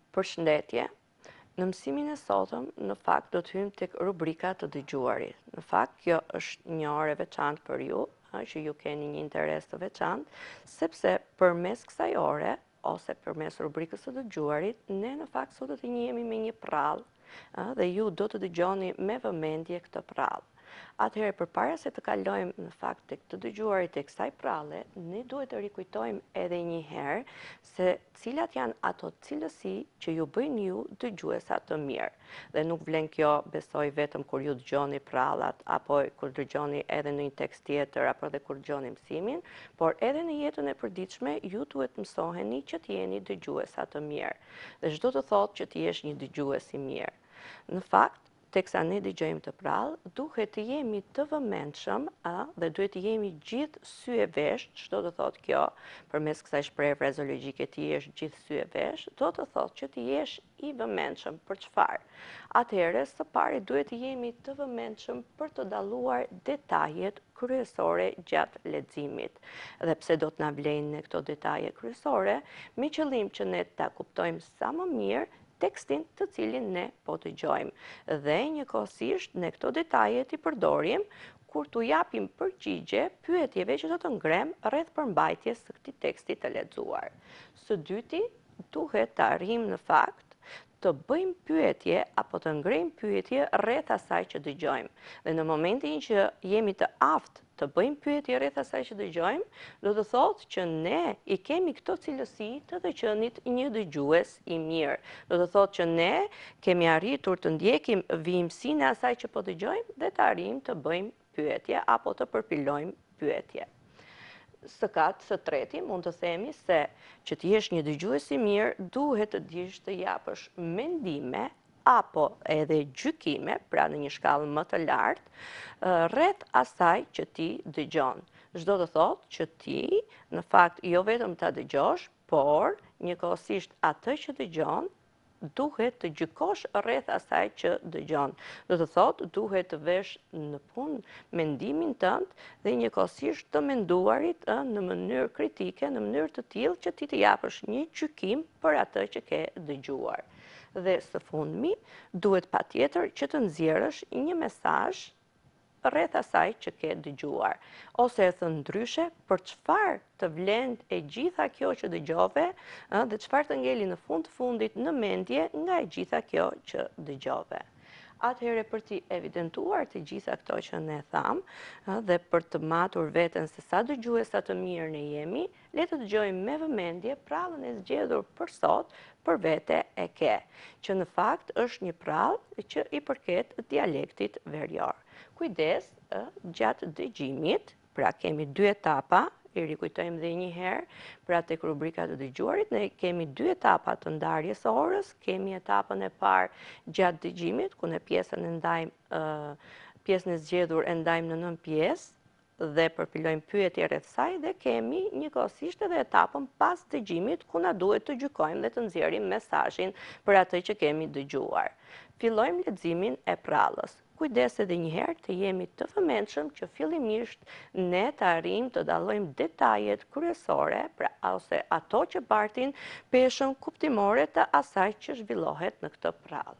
Përshëndetje. Në mësimin e sotëm, në fakt do të hymë tek rubrika të dëgjuarit. Në fakt, kjo është një orë e veçantë për ju, që ju keni një interes të veçantë, sepse përmes kësaj ore, ose përmes rubrikës të dëgjuarit, ne në fakt sot do të njihemi me një prallë, dhe ju do të dëgjoni me vëmendje këtë prallë. Atëherë, përpara se të kalojmë në fakt tek të dëgjuarit e kësaj pralle, ne duhet të rikujtojmë edhe një herë se cilat janë ato cilësi që ju bëjnë ju dëgjuesa të mirë. Dhe nuk vlen kjo, besoj, vetëm kur ju dëgjoni prallat, apo kur dëgjoni edhe në një tekst tjetër, apo edhe kur dëgjoni mësimin, por edhe në jetën e përditshme ju duhet mësoheni që t'jeni dëgjuesa të mirë. Dhe çdo të thotë që t'jesh një dëgjues i mirë. Në fakt, teksa ne dëgjojmë të prallë, duhet të jemi të vëmendshëm dhe duhet të jemi gjithë sy e vesh, çdo të thotë kjo, përmes kësaj shprehje frazeologjike të jesh gjithë sy e vesh, do të thotë që të jesh i vëmendshëm për çfarë? Atëherë, së pari duhet të jemi të vëmendshëm për të dalluar detajet kryesore gjatë leximit. Dhe pse do të na vlejnë këto detaje kryesore, me qëllim që ne ta kuptojmë sa më mirë tekstin të cilin ne po dëgjojmë. Dhe njëkohësisht ne këto detaje t'i përdorim kur t'u japim përgjigje pyetjeve që do të ngrem rreth përmbajtjes së këtij teksti të lexuar. Së dyti, duhet të arrijmë në fakt të bëjmë pyetje apo të ngrejmë pyetje rreth asaj që dëgjojmë. Dhe në momentin që jemi të aftë të bëjmë pyetje rreth asaj që dëgjojmë, do të thotë që ne i kemi këto cilësi të të qenit një dëgjues i mirë. Do të thotë që ne kemi arritur të ndjekim vijimsinë e asaj që po dëgjojmë dhe të arrijmë të bëjmë pyetje apo të përpilojmë pyetje. Së treti, mund të themi se që t'jesh një dëgjues i mirë, duhet të dish të japësh mendime apo edhe gjykime, pra në një shkallë më të lartë, rreth asaj që ti dëgjon. Çdo të thotë që ti, në fakt, jo vetëm ta dëgjosh, por njëkohësisht atë që dëgjon duhet të gjykosh rreth asaj që dëgjon. Do të thotë, duhet të vesh në punë mendimin tënd dhe njëkohësisht të menduarit në mënyrë kritike, në mënyrë të tillë që ti të japësh një gjykim për atë që ke dëgjuar. Dhe së fundmi, duhet patjetër që të nxjerrësh një mesazh rreth asaj që ke dëgjuar. Ose e thënë ndryshe, për çfarë të vlen e gjitha kjo që dëgjove dhe çfarë të ngeli në fundit në mendje nga e gjitha kjo që dëgjove. Atëherë për t'i evidentuar të gjitha këto që ne thamë dhe për të matur veten se sa dëgjuesa të mirë ne jemi, le të dëgjojmë me vëmendje prallën e zgjedhur për sot për vete e ke, që në fakt është një prallë që i përket dialektit verior. Kujdes, gjatë dëgjimit, pra kemi dy etapa, i rikujtojmë dhe një herë, pra tek rubrika të dëgjuarit, ne kemi dy etapa të ndarjes orës, kemi etapën e parë gjatë dëgjimit, ku ne pjesën e zgjedhur e ndajmë në 9 pjesë dhe përpilojmë pyetje rreth saj dhe kemi njëkohësisht edhe etapën pas dëgjimit ku na duhet të gjykojmë dhe të nxjerrim mesazhin për atë që kemi dëgjuar. Fillojmë leximin e prallës. Kujdes edhe një herë të jemi të vëmendshëm që fillimisht ne të arrijmë të dallojmë detajet kryesore, pra ose ato që bartin peshën kuptimore të asaj që zhvillohet në këtë prallë.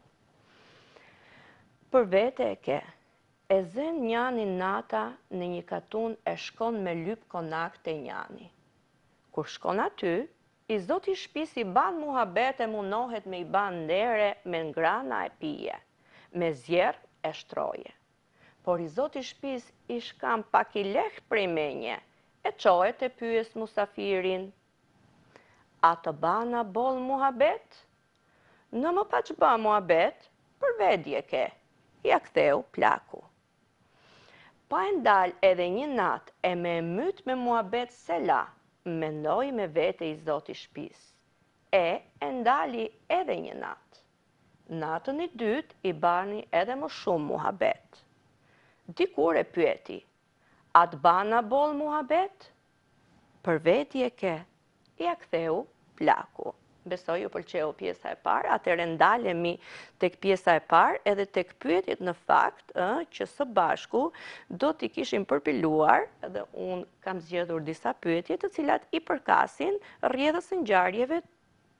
Për vete e ke, e zen njani nata në një katun e shkon me lyp konak te njani. Kur shkon aty, i zoti shtëpis i ban muhabet e munohet me i ban ndere me ngrana e pije, me zjerë e shtroje. Por i zoti shtëpis i shkam pak i leh prej menje, e qohet e pyes musafirin. A të bana bol muhabet? Në më pa që ba muhabet, për vedje ke, ja ktheu plaku. Pa e ndal edhe një nat e me myt me muhabet se la, mendoj me vete i zoti shtëpis. E ndali edhe një nat. Natën e dytë i bani edhe më shumë muhabet. Dikur e pyeti, a të bana bol muhabet? Për veti e ke, ja ktheu plaku. Besoj ju pëlqeu pjesa e parë, atëherë ndalemi tek pjesa e parë edhe tek pyetjet në fakt që së bashku do t'i kishim përpiluar, edhe unë kam zgjedhur disa pyetje të cilat i përkasin rrjedhës së ngjarjeve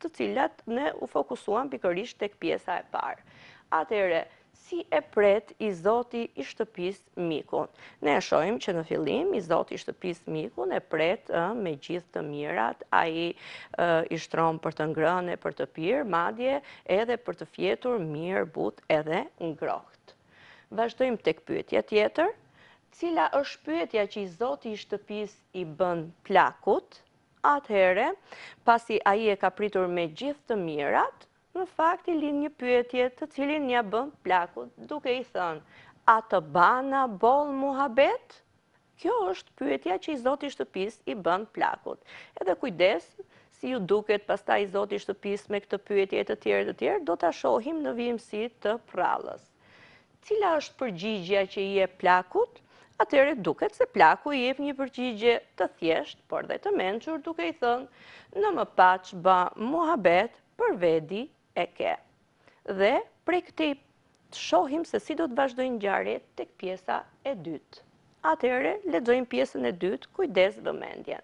të cilat ne u fokusuam pikërisht tek pjesa e parë. Atëherë, si e pret i zoti i shtëpisë mikun? Ne e shohim që në fillim i zoti i shtëpisë mikun e pret me gjithë të mirat, ai i shtron për të ngrënë, për të pirë, madje edhe për të fjetur mirë, butë edhe ngrohtë. Vazhdojmë tek pyetja tjetër. Cila është pyetja që i zoti i shtëpisë i bën plakut? Atëhere, pasi ai e ka pritur me gjithë të mirat, në fakt i lind një pyetje të cilin ja bën plakut, duke i thënë, a të bana boll muhabet? Kjo është pyetja që i zoti i shtëpisë i bën plakut. Edhe kujdes, si ju duket pastaj i zoti i shtëpisë me këtë pyetje të tjerë, do ta shohim në vijimsi të prallës. Cila është përgjigjja që i jep plakut? Atëherë duket se plaku i jep një përgjigje të thjesht, por dhe të mençur, duke i thënë, në më paç ba muhabet për vedi e ke. Dhe prej këtij shohim se si do të vazhdojnë ngjarjet tek pjesa e dytë. Atëherë lexojmë pjesën e dytë, kujdes vëmendjen.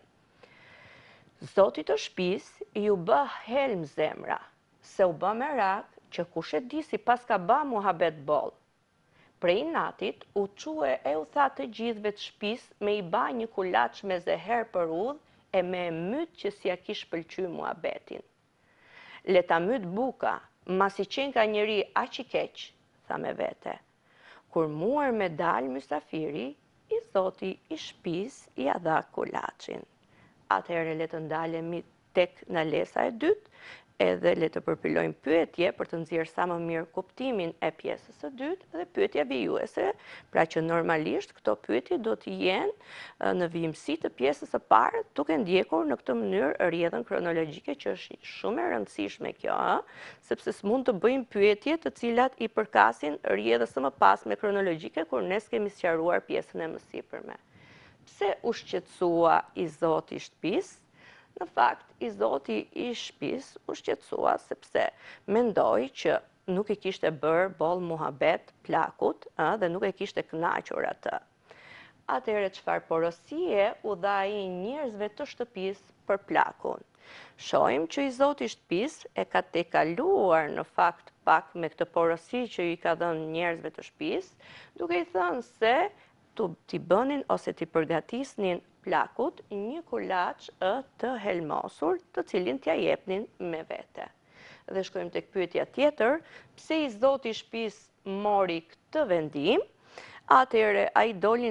Zoti të shtëpisë ju bë helm zemra, se u bë merak që kush e di si pas ka ba muhabet boll. Prej natit, u quë e u tha të gjithve të shtëpisë me i ba një kulaç me zeher për udhë e me myt që si a kish pëlqy muhabetin. Le ta myt buka, masi qenë ka njëri aq i keq, tha me vete. Kur muar me dal mysafiri, i zoti i shtëpisë i dha kulaçin. Atëherë le të ndalemi tek nalesa e dytë, edhe le të përpilojmë pyetje për të nxjerrë sa më mirë kuptimin e pjesës së dytë dhe pyetja vijuese, pra që normalisht këto pyetje do të jenë në vijimsi të pjesës së parë, duke ndjekur në këtë mënyrë rrjedhën kronologjike që është shumë e rëndësishme kjo, sepse s'mund të bëjmë pyetje të cilat i përkasin rrjedhës së mëpasme kronologjike kur ne s'kemi sqaruar pjesën e mësipërme. Pse u shqetësua i zoti i shtëpisë? Në fakt, i zoti i shtëpisë u shqetësua sepse mendoi që nuk i kishte bërë boll muhabet plakut dhe nuk e kishte kënaqur atë. Atëherë çfarë porosie u dha ai njerëzve të shtëpisë për plakun? Shohim që i zoti i shtëpisë e ka tejkaluar në fakt pak me këtë porosi që i ka dhënë njerëzve të shtëpisë, duke i thënë se t'i bënin ose t'i përgatisnin plakut një kulaç të helmosur, të cilin t'ja jepnin me vete. Dhe shkojmë tek pyetja tjetër, pse i zoti i shtëpisë mori këtë vendim? Atëherë ai doli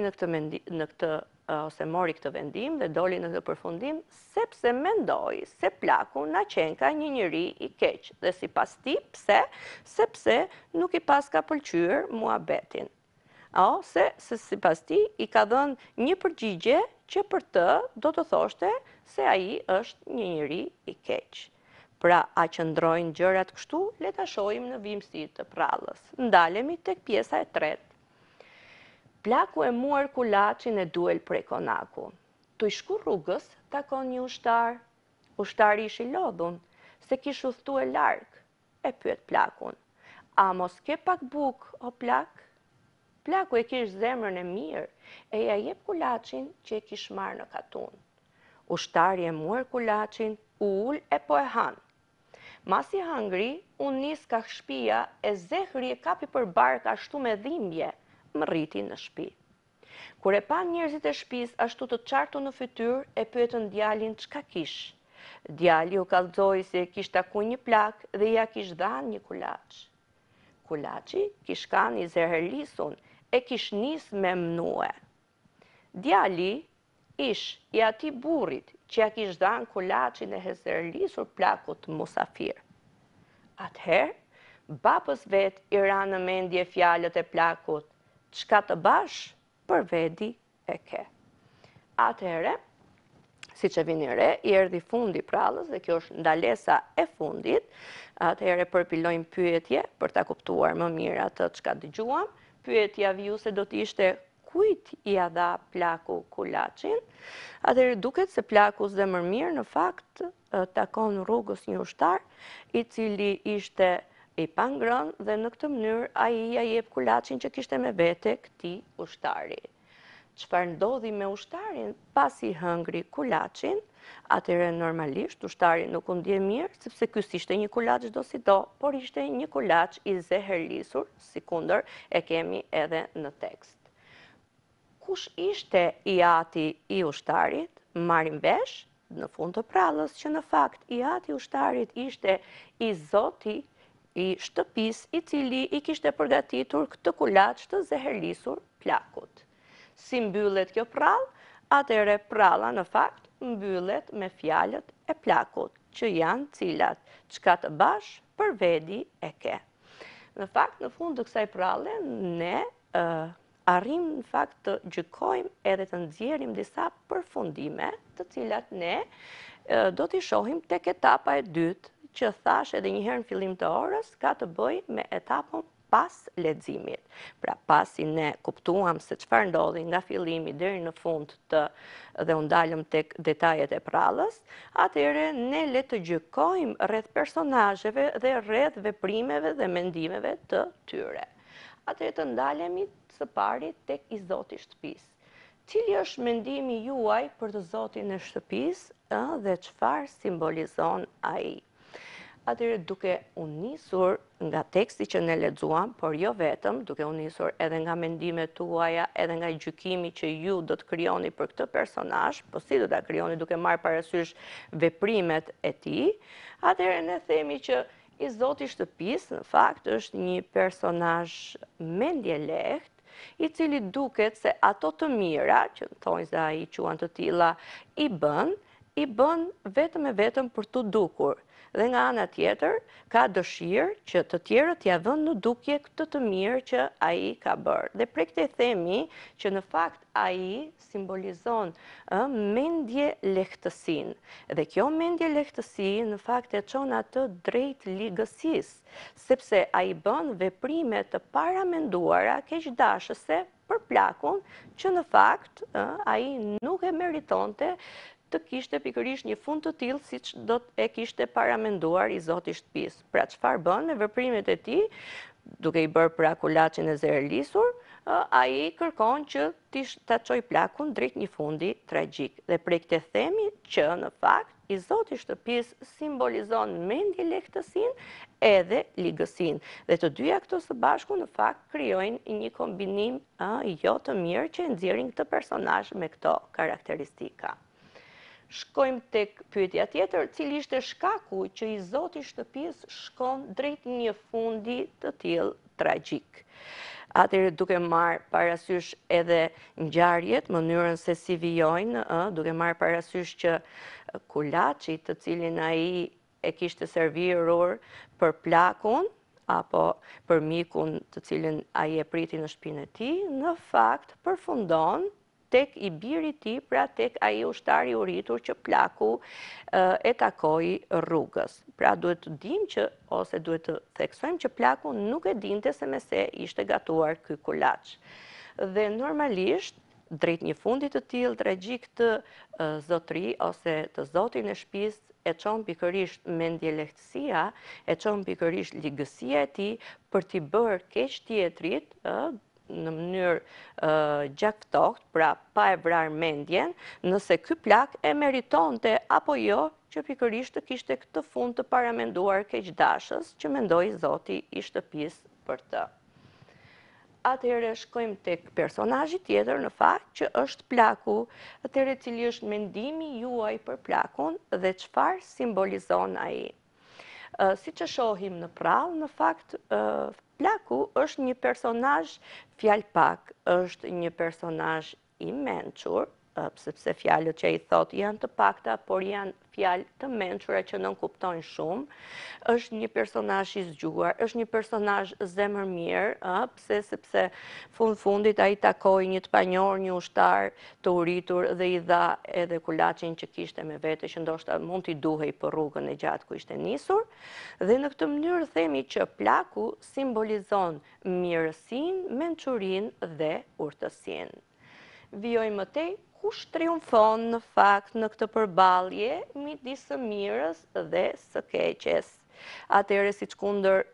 mori këtë vendim dhe doli në këtë përfundim sepse mendoi se plaku na qenë ka një njeri i keq dhe sipas tij pse? Sepse nuk i paska pëlqyer muhabetin. Ose se sipas tij i ka dhënë një përgjigje që për të do të thoshte se ai është një njeri i keq. Pra, a qëndrojnë gjërat kështu? Le ta shohim në vijimsi të prallës. Ndalemi tek pjesa e tretë. Plaku e muar kulaçin e duel prej konaku. Tu i shku rrugës, takon një ushtar. Ushtari ish i lodhun, se kish udhtue larg. E pyet plakun. A mos ke pak buk, o plak? Plaku e kish zemrën e mirë, e ja jep kulaçin që e kish marrë në katun. Ushtari e muar kulaçin, u ul e po e han. Masi hëngri, u nis ka shtëpia e zehri e kapi për bark ashtu me dhimbje, më rriti në shtëpi. Kur e pan njerëzit e shtëpisë ashtu të çartur në fytyrë, e pyetën djalin çka kish. Djali u kallëzoi se kish taku një plak dhe ja kish dhanë një kulaç. Kulaçi kish kanë i zehërlisun, e kish nis me mnue. Djali ish i atij burrit që ja kish dhanë kulaçin e zehërlisur plakut musafir. Atëherë, babës vet i ranë në mendje fjalët e plakut, çka të bash, për vedi e ke. Atëherë, siç e vini re, i erdhi fundi prallës dhe kjo është ndalesa e fundit. Atëherë përpilojmë pyetje për ta kuptuar më mirë atë çka dëgjuam. Pyetja vijuese do të ishte kujt i dha plaku kulaçin? Atëherë duket se plaku zemërmirë në fakt takon rrugës një ushtar i cili ishte i pangrënë dhe në këtë mënyrë ai ja jep kulaçin që kishte me vete këtij ushtari. çfarë ndodhi me ushtarin pasi hëngri kulaçin, atëherë normalisht ushtari nuk u ndje mirë, sepse ky s'ishte një kulaç çdo si do, por ishte një kulaç i zehërlisur, sikundër e kemi edhe në tekst. Kush ishte i ati i ushtarit? Marrim vesh në fund të prallës që në fakt i ati i ushtarit ishte i zoti i shtëpisë i cili i kishte përgatitur këtë kulaç të zehërlisur plakut. Si mbyllet kjo prallë? Atëherë pralla në fakt mbyllet me fjalët e plakut, që janë cilat, çka të bash për vedi e ke. Në fakt, në fund të kësaj pralle, ne arrim në fakt të gjykojmë edhe të nxjerrim disa përfundime, të cilat ne do t'i shohim tek etapa e dytë, që thash edhe një herë në fillim të orës, ka të bëjë me etapën pas leximit. Pra pasi ne kuptuam se çfarë ndodhi nga fillimi deri në fund dhe u ndalëm tek detajet e prallës, atëherë ne le të gjykojmë rreth personazheve dhe rreth veprimeve dhe mendimeve të tyre. Atëherë të ndalemi së pari tek i zoti i shtëpisë. Cili është mendimi juaj për të zotin e shtëpisë dhe çfarë simbolizon ai? Atëherë duke u nisur nga teksti që ne lexuam, por jo vetëm, duke u nisur edhe nga mendimet tuaja, edhe nga gjykimi që ju do të krijoni për këtë personazh, po si do ta krijoni duke marrë parasysh veprimet e tij, atëherë ne themi që i zoti i shtëpisë në fakt është një personazh mendje lehtë, i cili duket se ato të mira, që thonë se ai quan të tilla, i bën vetëm e vetëm për tu dukur. Dhe nga ana tjetër, ka dëshirë që të tjerët t'ia vënë në dukje këtë të mirë që ai ka bërë. Dhe prej këtij themi që në fakt ai simbolizon mendje lehtësinë. Dhe kjo mendje lehtësi në fakt e çon atë drejt ligësisë, sepse ai bën veprime të paramenduara keqdashëse për plakun që në fakt ai nuk e meritonte të kishte pikërisht një fund të tillë siç do e kishte paramenduar i zoti i shtëpisë. Pra çfarë bën me veprimet e tij, duke i bërë pra kulaçin e zehërlisur, ai kërkon që ta çojë plakun drejt një fundi tragjik. Dhe prej këtij themi që në fakt i zoti i shtëpisë simbolizon mendje lehtësinë edhe ligësinë. Dhe të dyja këto së bashku në fakt krijojnë një kombinim jo të mirë që nxjerrin këtë personazh me këto karakteristika. Shkojmë tek pyetja tjetër, cili ishte shkaku që i zoti i shtëpisë shkon drejt një fundi të tillë tragjik. Atëherë duke marrë parasysh edhe ngjarjet, mënyrën se si vijojnë, duke marrë parasysh që kulaçi të cilin ai e kishte servirur për plakun, apo për mikun të cilin ai e priti në shtëpinë e tij, në fakt përfundon tek i biri i tij, pra tek ai ushtari i uritur që plaku e takoi rrugës. Pra duhet të dimë që, ose duhet të theksojmë që plaku nuk e dinte se me se ishte gatuar ky kulaç. Dhe normalisht, drejt një fundi të tillë tragjik të zotëri ose të zotin e shtëpisë e çon pikërisht mendje lehtësia, e çon pikërisht ligësia e tij për t'i bërë keq tjetrit, në mënyrë gjakftoktë, pra pa e vrarë mendjen, nëse ky plak e meritonte apo jo që pikërisht të kishte këtë fund të paramenduar keqdashës që mendoi zoti i shtëpisë për të. Atëherë shkojmë tek personazhi tjetër në fakt që është plaku, atëherë cili është mendimi juaj për plakun dhe çfarë simbolizon ai. Siç e shohim në prallë, në fakt plaku është një personazh fjalpak, është një personazh i mençur, sepse fjalët që ai thot janë të pakta, por janë fjalë të mençura që nënkuptojnë shumë. Është një personazh i zgjuar, është një personazh zemërmirë, sepse fundit ai takoi një të panjohur, një ushtar të uritur dhe i dha edhe kulaçin që kishte me vete, që ndoshta mund t'i duhej për rrugën e gjatë ku ishte nisur. Dhe në këtë mënyrë themi që plaku simbolizon mirësinë, mençurinë dhe urtësinë. Vijojmë më tej, kush triumfon në fakt në këtë përballje midis së mirës dhe së keqes. Atëherë siç kundër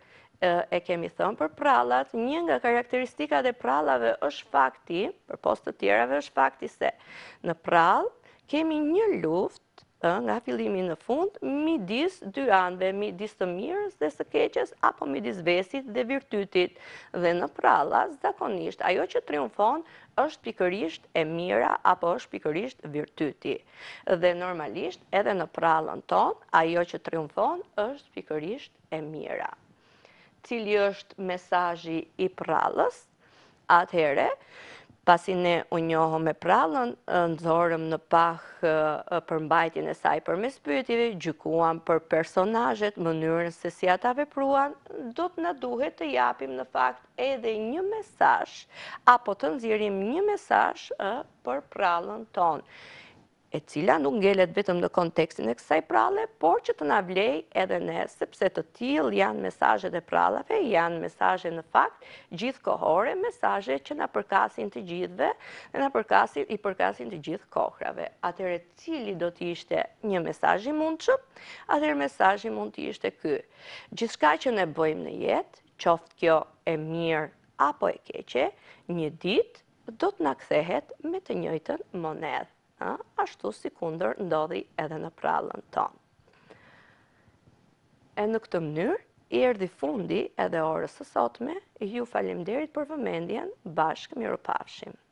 e kemi thënë për prallat, një nga karakteristikat e prallave është fakti, për post të tjerave është fakti se në prall kemi një luftë nga fillimi në fund midis dy anëve, midis të mirës dhe së keqes apo midis vesit dhe virtytit. Dhe në pralla zakonisht ajo që triumfon është pikërisht e mira apo është pikërisht virtyti. Dhe normalisht edhe në prallën tonë ajo që triumfon është pikërisht e mira. Cili është mesazhi i prallës? Atëhere, pasi ne u njohëm me prallën, nxorëm në pak përmbajtjen e saj përmes pyetjeve, gjykuam për personazhet, mënyrën se si ata vepruan, do të na duhet të japim në fakt edhe një mesazh apo të nxjerrim një mesazh për prallën tonë, e cila nuk ngelet vetëm në kontekstin e kësaj pralle, por që të na vlej edhe ne, sepse të tillë janë mesazhet e prallave, janë mesazhe në fakt gjithkohore, mesazhe që na përkasin të gjithëve dhe i përkasin të gjithë kohrave. Atëherë, cili do të ishte një mesazh i mundshëm? Atëherë mesazhi mund të ishte ky. Gjithçka që ne bëjmë në jetë, qoftë kjo e mirë apo e keqe, një ditë do të na kthehet me të njëjtën monedhë. Ashtu si kundër ndodhi edhe në prallën tonë. E në këtë mënyrë, i erdhi fundi edhe orës së sotme, ju faleminderit për vëmendjen, bashkë mirupafshim.